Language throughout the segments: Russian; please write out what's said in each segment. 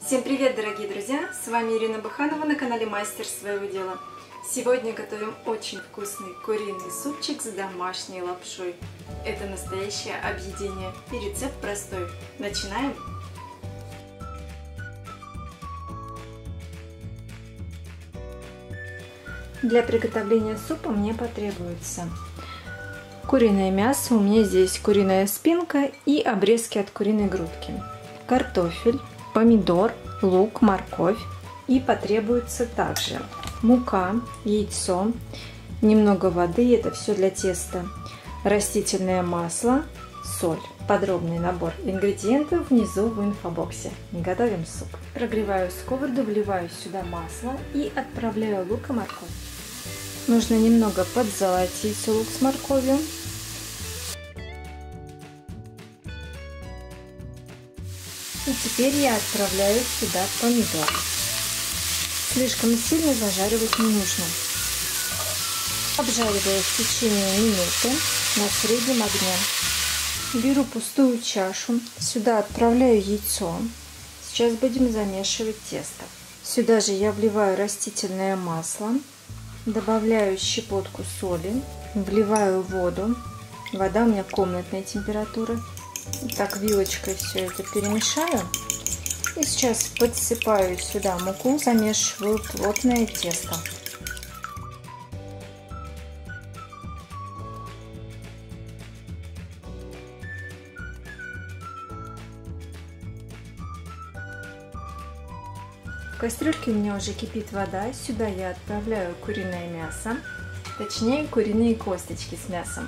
Всем привет, дорогие друзья! С вами Ирина Баханова на канале Мастер своего дела. Сегодня готовим очень вкусный куриный супчик с домашней лапшой. Это настоящее объедение, и рецепт простой. Начинаем! Для приготовления супа мне потребуется куриное мясо, у меня здесь куриная спинка и обрезки от куриной грудки, картофель, помидор, лук, морковь, и потребуется также мука, яйцо, немного воды, это все для теста, растительное масло, соль. Подробный набор ингредиентов внизу в инфобоксе. Готовим суп. Прогреваю сковороду, вливаю сюда масло и отправляю лук и морковь. Нужно немного подзолотить лук с морковью. И теперь я отправляю сюда помидор. Слишком сильно зажаривать не нужно. Обжариваю в течение минуты на среднем огне. Беру пустую чашу, сюда отправляю яйцо. Сейчас будем замешивать тесто. Сюда же я вливаю растительное масло, добавляю щепотку соли, вливаю воду. Вода у меня комнатной температуры. Так, вилочкой все это перемешаю. И сейчас подсыпаю сюда муку, замешиваю плотное тесто. В кастрюльке у меня уже кипит вода. Сюда я отправляю куриное мясо, точнее куриные косточки с мясом.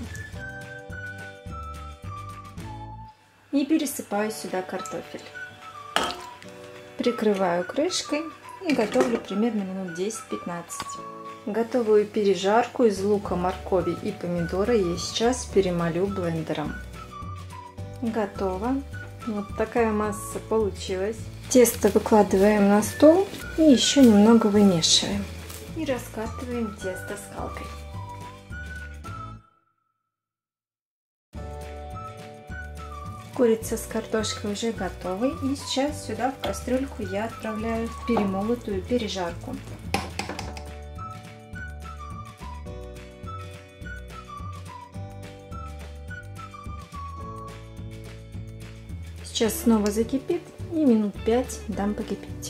И пересыпаю сюда картофель. Прикрываю крышкой и готовлю примерно минут 10-15. Готовую пережарку из лука, моркови и помидора я сейчас перемолю блендером. Готово. Вот такая масса получилась. Тесто выкладываем на стол и еще немного вымешиваем. И раскатываем тесто скалкой. Курица с картошкой уже готовы, и сейчас сюда в кастрюльку я отправляю перемолотую пережарку. Сейчас снова закипит и минут 5 дам покипеть.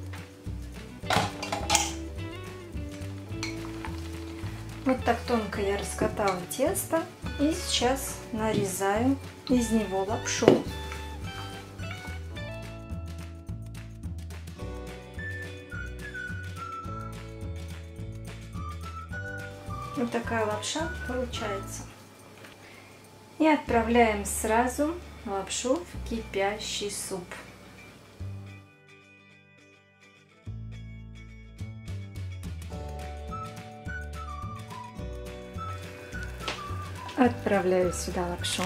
Вот так тонко я раскатала тесто и сейчас нарезаю из него лапшу. Вот такая лапша получается. И отправляем сразу лапшу в кипящий суп. Отправляю сюда лапшу.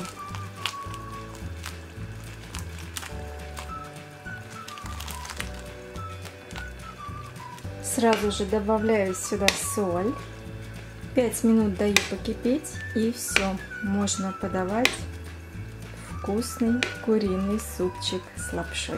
Сразу же добавляю сюда соль. 5 минут даю покипеть, и все. Можно подавать вкусный куриный супчик с лапшой.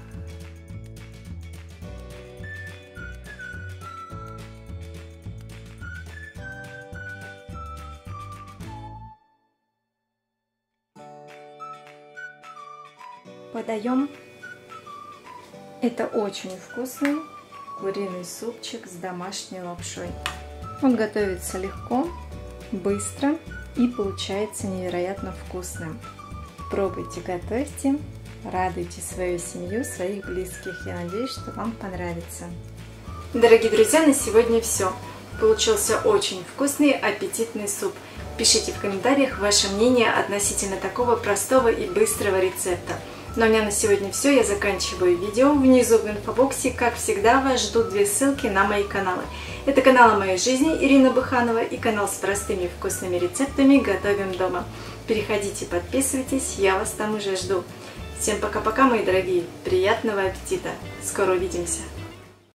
Подаем. Это очень вкусный куриный супчик с домашней лапшой. Он готовится легко, быстро и получается невероятно вкусным. Пробуйте, готовьте, радуйте свою семью, своих близких. Я надеюсь, что вам понравится. Дорогие друзья, на сегодня все. Получился очень вкусный, аппетитный суп. Пишите в комментариях ваше мнение относительно такого простого и быстрого рецепта. Но у меня на сегодня все, я заканчиваю видео. Внизу в инфобоксе, как всегда, вас ждут 2 ссылки на мои каналы. Это канал о моей жизни Ирина Баханова и канал с простыми вкусными рецептами «Готовим дома». Переходите, подписывайтесь, я вас там уже жду. Всем пока-пока, мои дорогие, приятного аппетита, скоро увидимся!